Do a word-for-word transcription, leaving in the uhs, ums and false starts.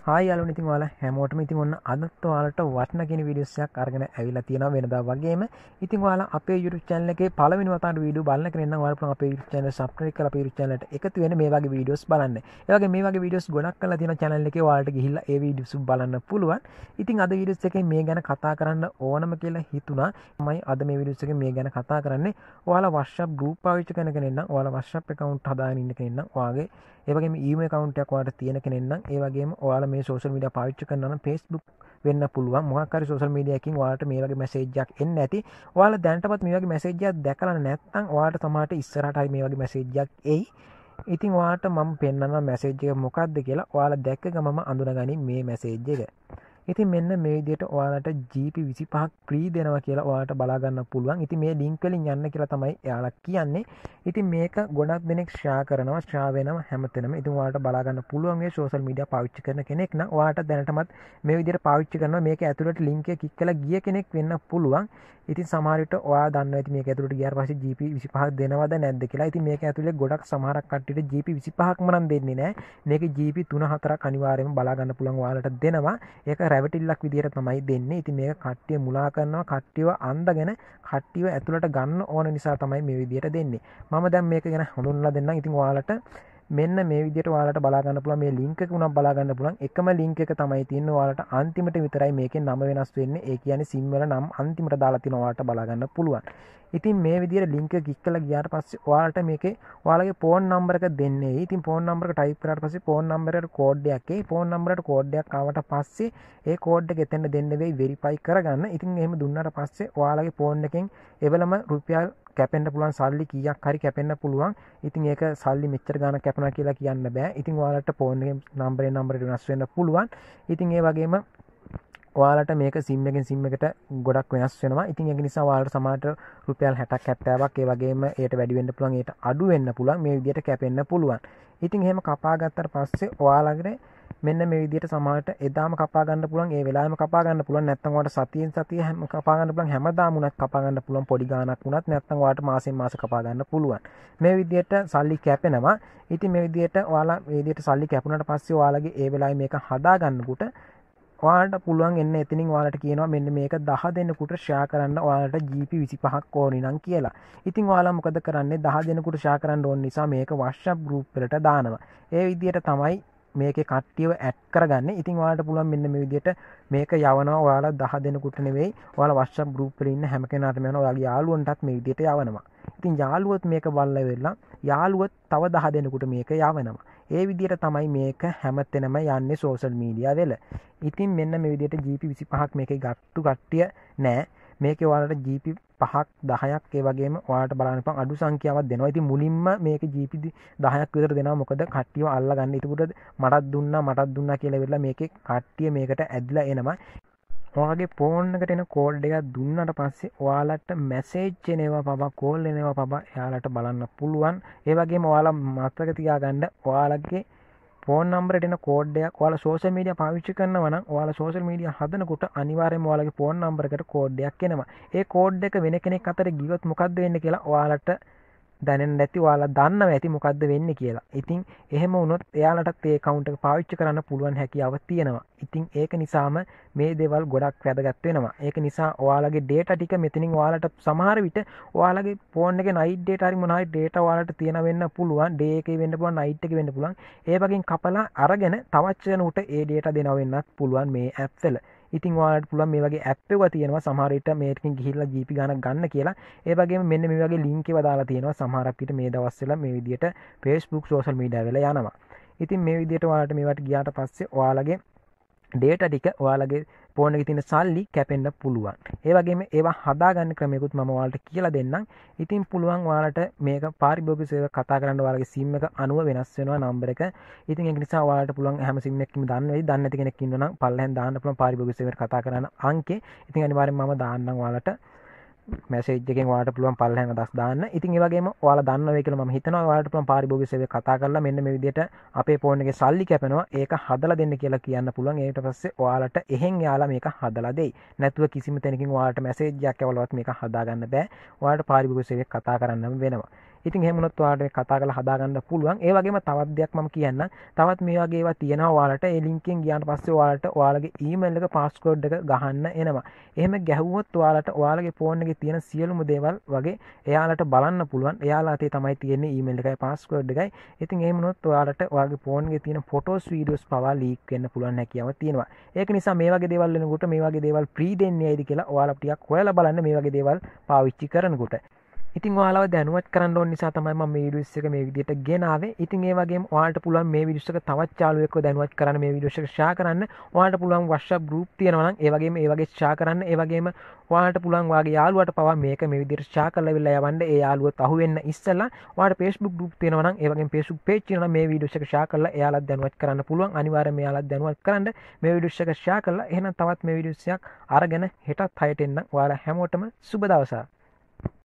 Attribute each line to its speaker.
Speaker 1: Hi යාළුවනේ, ඉතින් ඔයාලා හැමෝටම ඉතින් ඔන්න අදත් ඔයාලට වටින කියන වීඩියෝස් එකක් අරගෙන ඇවිල්ලා තියෙනවා වෙනදා වගේම. ඉතින් ඔයාලා අපේ YouTube channel එකේ පළවෙනි වතාවට වීඩියෝ බලන කෙනෙක් නම් ඔයාලා පුළුවන් අපේ YouTube channel subscribe කරලා අපේ YouTube channel එකට එකතු වෙන්න මේ වගේ වීඩියෝස් බලන්න. ඒ වගේ මේ වගේ වීඩියෝස් ගොඩක් කරලා තියෙන channel එකේ ඔයාලට ගිහිල්ලා ඒ වීඩියෝස් බලන්න පුළුවන්. ඉතින් අද වීඩියෝස් එකේ මේ ගැන කතා කරන්න ඕනම කියලා හිතුණා. මම අද මේ වීඩියෝස් එකේ මේ ගැන කතා කරන්නේ ඔයාලා WhatsApp group පාවිච්චි කරන කෙනෙක් නම් ඔයාලා WhatsApp account හදාගෙන ඉන්න කෙනෙක් නම් ඔයාගේ ඒ වගේම email account එකක් ඔයාලට තියෙන කෙනෙක් නම් ඒ වගේම ඔයාලා මේ social media පාවිච්චි කරනවා නම් Facebook වෙන්න පුළුවන් මොකක් හරි social media එකකින් ඔයාලට මේ වගේ message එකක් එන්නේ නැති ඔයාලා දැනටමත් මේ වගේ message එකක් දැකලා නැත්නම් ඔයාලට සමහරට ඉස්සරහට හරි මේ වගේ message එකක් එයි. ඉතින් ඔයාලට මම පෙන්නනවා message එක මොකක්ද කියලා. ඔයාලා දැක්ක ගමම අඳුනගනි මේ message එක. ඉතින් මෙන්න මේ විදිහට ඔයාලට G P විසිපහක් free දෙනවා කියලා ඔයාලට බලා ගන්න පුළුවන්. ඉතින් මේ link වලින් යන්න කියලා තමයි එයාලා කියන්නේ. ඉතින් මේක ගොඩක් දෙනෙක් share කරනවා, share වෙනවා හැමතැනම. ඉතින් ඔයාලට බලා ගන්න පුළුවන් මේ social media පාවිච්චි කරන කෙනෙක් නම් ඔයාලට දැනටමත් මේ විදිහට පාවිච්චි කරනවා. මේක ඇතුළට link එක click කරලා ගිය කෙනෙක් වෙන්න පුළුවන්. ඉතින් සමහර විට ඔයා දන්නවා ඉතින් මේක ඇතුළට ගියාට පස්සේ G P විසිපහක් දෙනවද නැද්ද කියලා. ඉතින් මේක ඇතුළේ ගොඩක් සමහරක් කට්ටියට G P විසිපහක්ම නම් දෙන්නේ නැහැ. මේකේ G P තුන හතරක් අනිවාර්යයෙන්ම බලා ගන්න පුළුවන් ඔයාලට දෙනවා. ඒක රැවටිල්ලක් විදිහට තමයි දෙන්නේ. ඉතින් මේක කට්ටිය මුලා කරනවා, කට්ටියව අන්දගෙන කට්ටියව ඇතුළට ගන්න ඕන නිසා තමයි මේ විදිහට දෙන්නේ. මම දැන් මේක ගැන හඳුන්වලා දෙන්නම්. ඉතින් ඔයාලට මෙන්න මේ විදිහට ඔයාලට බලා ගන්න පුළුවන්. මේ link එක උනම් බලා ගන්න පුළුවන්. එකම link එක තමයි තියෙන්නේ. ඔයාලට අන්තිමට විතරයි මේකේ නම වෙනස් වෙන්නේ. ඒ කියන්නේ sim වල නම් අන්තිමට දාලා තියෙනවා. ඔයාලට බලා ගන්න පුළුවන්. ඉතින් මේ විදිහට link එක click කරලා ගියාට පස්සේ ඔයාලට මේකේ ඔයාලගේ phone number එක දෙන්නේ. ඉතින් phone number එක type කරාට පස්සේ phone number එකට code එකක් එයි. phone number එකට code එකක් ආවට පස්සේ ඒ code එක එතෙන්ට දෙන්න වෙයි verify කරගන්න. ඉතින් එහෙම දුන්නාට පස්සේ ඔයාලගේ phone එකෙන් එවලම රුපියල් කැපෙන්න පුළුවන් සල්ලි කීයක් හරි කැපෙන්න පුළුවන්. ඉතින් ඒක සල්ලි මෙච්චර ගාණක් කැපෙනවා කියලා කියන්න බෑ. ඉතින් ඔයාලට phone එකේ number එක number එක වෙනස් වෙන්න පුළුවන්. ඉතින් ඒ වගේම ඔයාලට මේක sim එකෙන් sim එකට ගොඩක් වෙනස් වෙනවා. ඉතින් ඒක නිසා ඔයාලට සමහරට රුපියල් හැටක් හැත්තෑවක් ඒ වගේම ඒට වැඩි වෙන්න පුළුවන්, ඒට අඩු වෙන්න පුළුවන්. මේ විදිහට කැපෙන්න පුළුවන්. ඉතින් එහෙම කපා ගත්තට පස්සේ ඔයාලගේ මෙන්න මේ විදිහට සමහරට එදාම කපා ගන්න පුළුවන්, ඒ වෙලාවෙම කපා ගන්න පුළුවන්. නැත්නම් ඔයාලට සතියෙන් සතිය හැම කපා ගන්න පුළුවන්, හැමදාම උනත් කපා ගන්න පුළුවන්, පොඩි ගාණක් උනත්. නැත්නම් ඔයාලට මාසෙන් මාස කපා ගන්න පුළුවන්. මේ විදිහට සල්ලි කැපෙනවා. ඉතින් මේ විදිහට ඔයාලා මේ විදිහට සල්ලි කැපුණාට පස්සේ ඔයාලගේ ඒ වෙලාවේ මේක හදා ගන්නකොට ඔයාලට පුළුවන් එන්න එතනින් ඔයාලට කියනවා මෙන්න මේක දහ දෙනෙකුට ෂෙයා කරන්න ඔයාලට G P විසිපහක් ඕනි නම් කියලා. ඉතින් ඔයාලා මොකද කරන්නේ? දහ දෙනෙකුට ෂෙයා කරන්න ඕන නිසා මේක WhatsApp group වලට දානවා. ඒ විදිහට තමයි මේකේ කට්ටියව ඇඩ් කරගන්නේ. ඉතින් ඔයාලට පුළුවන් මෙන්න මේ විදිහට මේක යවනවා. ඔයාලා දහ දෙනෙකුට නෙවෙයි, ඔයාලා WhatsApp group වල ඉන්න හැම කෙනාටම යනවා. ඔයාගේ යාළුවන්ටත් මේ විදිහට යවනවා. ඉතින් යාළුවොත් මේක බලලා වෙලා යාළුවොත් තව දහ දෙනෙකුට මේක යවනවා. ඒ විදිහට තමයි මේක හැමතැනම යන්නේ social media වල. ඉතින් මෙන්න මේ විදිහට G P විසිපහක් මේකේ ගත්තු කට්ටිය නෑ. මේකේ ඔයාලට G P පහක් දහයක් ඒ වගේම ඔයාලට බලන්න පුළුවන් අඩු සංඛ්‍යාවක් දෙනවා. ඉතින් මුලින්ම මේක G P දහයක් විතර දෙනවා. මොකද කට්ටියව අල්ලා ගන්න. ඒකට මටත් දුන්නා මටත් දුන්නා කියලා වෙලා මේකේ කට්ටිය මේකට ඇදලා එනවා. ඔයාගේ ෆෝන් එකට එන කෝඩ් එකක් දුන්නාට පස්සේ ඔයාලට මැසේජ් එනවා පබා, කෝල් එනවා පබා. එයාලට බලන්න පුළුවන්. ඒ වගේම ඔයාලා මතක තියාගන්න ඔයාලගේ ෆෝන් නම්බර් එකට එන කෝඩ් එකක් ඔයාලා සෝෂල් මීඩියා පාවිච්චි කරනවා නම් ඔයාලා සෝෂල් මීඩියා හදනකොට අනිවාර්යයෙන්ම ඔයාලගේ ෆෝන් නම්බර් එකට කෝඩ් එකක් එනවා. ඒ කෝඩ් එක වෙන කෙනෙක් අතර ගියොත් මොකද්ද වෙන්නේ කියලා ඔයාලට දැනෙන්නේ නැති, ඔයාලා දන්නවා ඇති මොකද්ද වෙන්නේ කියලා. ඉතින් එහෙම වුණොත් එයාලටත් ඒ account එක පාවිච්චි කරන්න පුළුවන් හැකියාව තියෙනවා. ඉතින් ඒක නිසාම මේ දේවල් ගොඩක් වැදගත් වෙනවා. ඒක නිසා ඔයාලගේ data ටික මෙතනින් ඔයාලට සමහර විට ඔයාලගේ phone එකේ night data හරි මොනවා හරි data ඔයාලට තියෙන වෙන්න පුළුවන්. day එකේ වෙන්න පුළුවන්, night එකේ වෙන්න පුළුවන්. ඒ වගේන් කපලා අරගෙන තවත් කෙනෙකුට ඒ data දෙනව වෙන්නත් පුළුවන් මේ app වල. ඉතින් ඔයාලට පුළුවන් මේ වගේ app එකක් තියෙනවා. සමහර විට මේකකින් ගිහිල්ලා G P ගානක් ගන්න කියලා. ඒ වගේම මෙන්න මේ වගේ link එකක් දාලා තියෙනවා. සමහරක් විට මේ දවස්වල මේ විදිහට Facebook social media වල යනවා. ඉතින් මේ විදිහට ඔයාලට මේවට ගියාට පස්සේ ඔයාලගේ data ටික ඔයාලගේ ෆෝන් එකේ තියෙන සල්ලි කැපෙන්න පුළුවන්. ඒ වගේම ඒවා හදාගන්න ක්‍රමයකුත් මම ඔයාලට කියලා දෙන්නම්. ඉතින් පුළුවන් ඔයාලට මේක පාරිභෝගික සේවක කතා කරන්න ඔයාලගේ SIM එක අනුව වෙනස් වෙනවා නම්බර එක. ඉතින් ඒක නිසා ඔයාලට පුළුවන් හැම SIM එකකින්ම දාන්න වෙයි. දන්නේ නැති කෙනෙක් ඉන්නවා නම් පල්ලෙහෙන් දාන්න පුළුවන් පාරිභෝගික සේවකට කතා කරන අංකේ. ඉතින් අනිවාර්යෙන්ම මම දාන්නම් ඔයාලට මැසේජ් එකෙන් ඔයාලට පුළුවන් පල්ලෙහෙන් අදහස් දාන්න. ඉතින් ඒ වගේම ඔයාලා දන්නවා වෙයි කියලා මම හිතනවා. ඔයාලට පුළුවන් පාරිභෝගික සේවක කතා කරලා මෙන්න මේ විදිහට අපේ ෆෝන් එකේ සල්ලි කැපෙනවා, ඒක හදලා දෙන්න කියලා කියන්න පුළුවන්. ඊට පස්සේ ඔයාලට එහෙන් යාලා මේක හදලා දෙයි. නැතුව කිසිම තැනකින් ඔයාලට මැසේජ් එකක් ඇවලවත් මේක හදා ගන්න බෑ. ඔයාලට පාරිභෝගික සේවක කතා කරන්නම වෙනවා. ඉතින් එහෙම වුණොත් ඔයාලට කතා කරලා හදා ගන්න පුළුවන්. ඒ වගේම තවත් දෙයක් මම කියන්නම්. තවත් මේ වගේ ඒවා තියෙනවා ඔයාලට. ඒ ලින්ක් එකෙන් ගියාට පස්සේ ඔයාලට ඔයාලගේ ඊමේල් එක පාස්වර්ඩ් එක ගහන්න එනවා. එහෙම ගැහුවොත් ඔයාලට ඔයාලගේ ෆෝන් එකේ තියෙන සියලුම දේවල් වගේ එයාලට බලන්න පුළුවන්. එයාලා අතේ තමයි තියෙන්නේ ඊමේල් එකයි පාස්වර්ඩ් එකයි. ඉතින් එහෙම වුණොත් ඔයාලට ඔයාගේ ෆෝන් එකේ තියෙන ෆොටෝස් වීඩියෝස් පවා ලීක් වෙන්න පුළුවන් හැකියාව තියෙනවා. ඒක නිසා මේ වගේ දේවල් වෙනකොට මේ වගේ දේවල් ෆ්‍රී දෙන්නේ ඇයිද කියලා ඔයාලා ටිකක් හොයලා බලන්න මේ වගේ දේවල් පාවිච්චි කරනකොට. ඉතින් ඔයාලව දැනුවත් කරන්න ඕන නිසා තමයි මම මේ වීඩියෝස් එක මේ විදිහට ගෙනාවේ. ඉතින් ඒ වගේම ඔයාලට පුළුවන් මේ වීඩියෝස් එක තවත් යාළුවෙක්ව දැනුවත් කරන්න, මේ වීඩියෝස් එක ෂෙයා කරන්න. ඔයාලට පුළුවන් WhatsApp group තියෙනවා නම් ඒ වගේම ඒ වගේ ෂෙයා කරන්න. ඒ වගේම ඔයාලට පුළුවන් ඔයාගේ යාළුවාට පවා මේක මේ විදිහට ෂෙයා කරලා ඉවරලා යවන්න. ඒ යාළුවත් අහුවෙන්න ඉස්සෙල්ලා ඔයාලට Facebook group තියෙනවා නම් ඒ වගේම Facebook page තියෙනවා නම් මේ වීඩියෝස් එක ෂෙයා කරලා එයාලත් දැනුවත් කරන්න පුළුවන්. අනිවාර්යයෙන් එයාලත් දැනුවත් කරන්න. මේ වීඩියෝස් එක ෂෙයා කරලා එහෙනම් තවත් මේ වීඩියෝස් එකක් අරගෙන හෙටත් හයට එන්න. ඔයාලා හැමෝටම සුබ දවසක්.